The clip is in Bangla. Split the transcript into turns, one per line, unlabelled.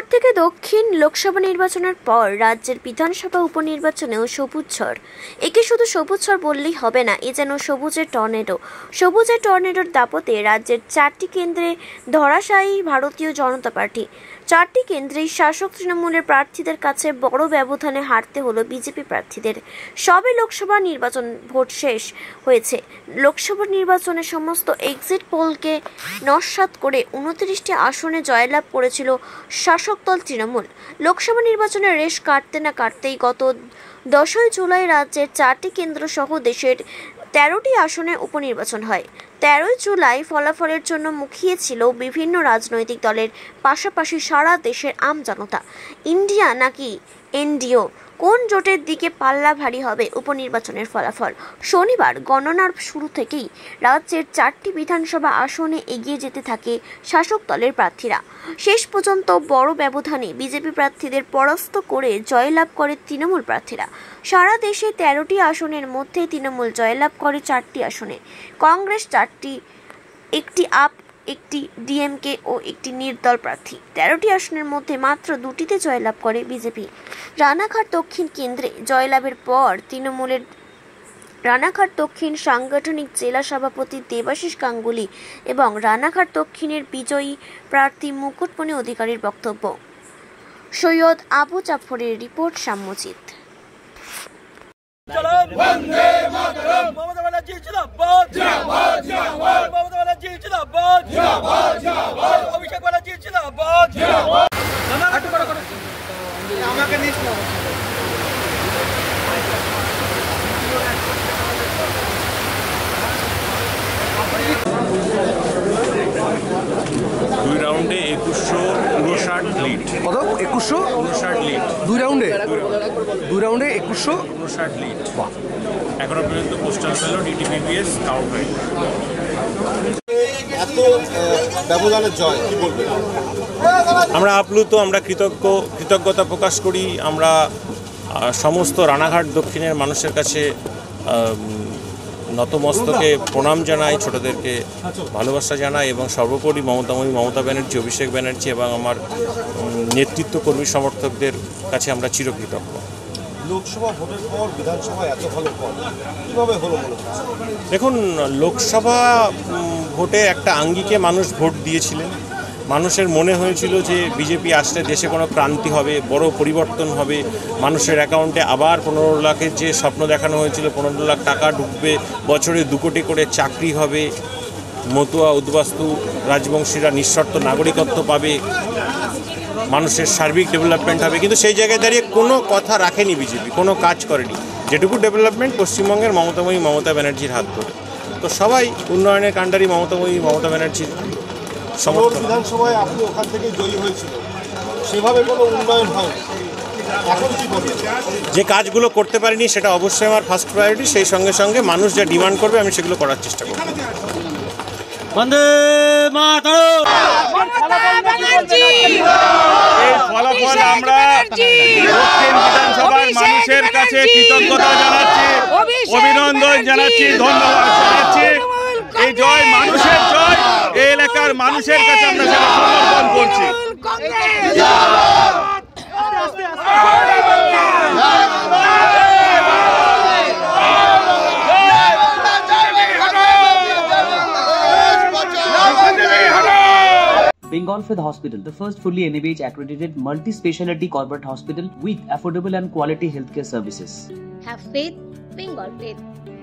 থেকে দক্ষিণ লোকসভা নির্বাচনের পর রাজ্যের বিধানসভা উপনির্বাচনেও সবুজ ঝড়। একে শুধু সবুজ ঝড় বললেই হবে না, এ যেন সবুজের টর্নেডো। সবুজের টর্নেডোর দাপটে রাজ্যের 4টি কেন্দ্রে ধরাশায়ী ভারতীয় জনতা পার্টি। 4টি কেন্দ্রেই শাসক তৃণমূলের প্রার্থীদের কাছে বড় ব্যবধানে হারতে হলো বিজেপি প্রার্থীদের। সবে লোকসভা নির্বাচন ভোট শেষ হয়েছে। লোকসভা নির্বাচনে সমস্ত এক্সিট পোলকে নস্যাৎ করে 29টি আসনে জয়লাভ করেছিল শাসক দল তৃণমূল। লোকসভা নির্বাচনের রেশ কাটতে না কাটতেই গত 10ই জুলাই রাজ্যের 4টি কেন্দ্র সহ দেশের 13টি আসনে উপনির্বাচন হয়। 13ই জুলাই ফলাফলের জন্য মুখিয়ে ছিল বিভিন্ন রাজনৈতিক দলের পাশাপাশি সারা দেশের আম জনতা। ইন্ডিয়া নাকি এনডিও, কোন জোটের দিকে পাল্লা ভারী হবে উপনির্বাচনের ফলাফল? শনিবার গণনার শুরু থেকেই রাজ্যের 4টি বিধানসভা আসনে এগিয়ে যেতে থাকে শাসক দলের প্রার্থীরা। শেষ পর্যন্ত বড় ব্যবধানে বিজেপি প্রার্থীদের পরাস্ত করে জয়লাভ করে তৃণমূল প্রার্থীরা। সারা দেশে 13টি আসনের মধ্যে তৃণমূল জয়লাভ করে 4টি আসনে, কংগ্রেস 4টি, একটি আপ, একটি ডিএমকে ও একটি নির্দল প্রার্থী। 13টি আসনের মধ্যে মাত্র 2টিতে জয়লাভ করে বিজেপি। রানাঘাট দক্ষিণ কেন্দ্রে জয়লাভের পর তৃণমূলের রানাঘাট দক্ষিণ সাংগঠনিক জেলা সভাপতি দেবাশিস গাঙ্গুলি এবং রানাঘাট দক্ষিণের বিজয়ী প্রার্থী মুকুটমণি অধিকারীর বক্তব্য। সৈয়দ আবু জাফরের রিপোর্ট, সাম্যজিৎ।
দুই রাউন্ডে 2159 লিড।
কত? 2159 লিড দুই রাউন্ডে? দুই রাউন্ডে 2159
লিড। এখনো পর্যন্ত পোস্টাল ব্যালট ইটিপিপিএস কাউন্ট হয়নি।
এত ব্যবধানের জয় কি বলবেন?
আমরা আপ্লুত, আমরা কৃতজ্ঞতা প্রকাশ করি। আমরা সমস্ত রানাঘাট দক্ষিণের মানুষের কাছে নতমস্তকে প্রণাম জানাই, ছোটদেরকে ভালোবাসা জানাই এবং সর্বোপরি মমতা ব্যানার্জি, অভিষেক ব্যানার্জি এবং আমার নেতৃত্ব কর্মী সমর্থকদের কাছে আমরা চিরকৃতজ্ঞ।
লোকসভা ভোটের পর বিধানসভা এত ভালো ফল কীভাবে হলো মনে হচ্ছে?
দেখুন, লোকসভা ভোটে একটা আঙ্গিকে মানুষ ভোট দিয়েছিলেন। মানুষের মনে হয়েছিল যে বিজেপি আসলে দেশে কোনো ক্রান্তি হবে, বড় পরিবর্তন হবে, মানুষের অ্যাকাউন্টে আবার 15 লাখের যে স্বপ্ন দেখানো হয়েছিল, 15 লাখ টাকা ঢুকবে, বছরে 2 কোটি করে চাকরি হবে, মতুয়া উদ্বাস্তু রাজবংশীরা নিঃশর্ত নাগরিকত্ব পাবে, মানুষের সার্বিক ডেভেলপমেন্ট হবে। কিন্তু সেই জায়গায় দাঁড়িয়ে কোনো কথা রাখেনি বিজেপি, কোনো কাজ করেনি। যেটুকু ডেভেলপমেন্ট পশ্চিমবঙ্গের মমতা ব্যানার্জির হাত ধরে। তো সবাই উন্নয়নের কাণ্ডারি মমতা ব্যানার্জির সমর্থন।
বিধানসভায় আপনি ওখান থেকে জয়ী হয়েছিল, সেভাবে কোনো উন্নয়ন হয়নি, এখন কি বলবেন?
যে কাজগুলো করতে পারিনি সেটা অবশ্যই আমার ফার্স্ট প্রায়োরিটি। সেই সঙ্গে সঙ্গে মানুষ যা ডিমান্ড করবে আমি সেগুলো করার চেষ্টা করব।
বন্দে মাতরম।
এই ফলাফল আমরা দক্ষিণ বিধানসভার মানুষের কাছে কৃতজ্ঞতা জানাচ্ছি, অভিনন্দন জানাচ্ছি, ধন্যবাদ জানাচ্ছি। এই জয় মানুষের জয়, এই এলাকার মানুষের কাছে আমরা সেটা সমর্পণ করছি।
Bengal Fifth Hospital, the first fully NABH accredited multi-speciality corporate hospital with affordable and quality healthcare services.
Have faith, Bengal Faith.